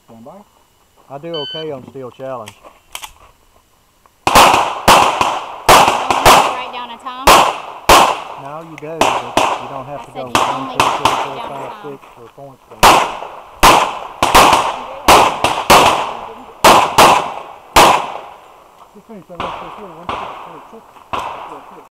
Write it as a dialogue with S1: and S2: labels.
S1: Stand by.
S2: I do okay on Steel Challenge.
S3: Write down a time?
S2: No, you do, but you don't have to go 1, 2, 3, 4, 5, 6 for points.
S1: Just finish that right there. 1, 6, 4, 6.